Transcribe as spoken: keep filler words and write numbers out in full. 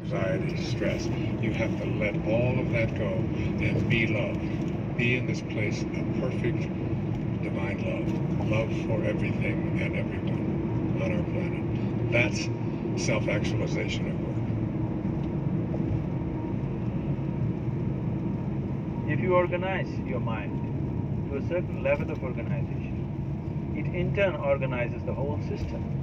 anxiety, stress. You have to let all of that go and be love. Be in this place of perfect divine love. Love for everything and everyone on our planet. That's self-actualization at work. If you organize your mind to a certain level of organization, it in turn organizes the whole system.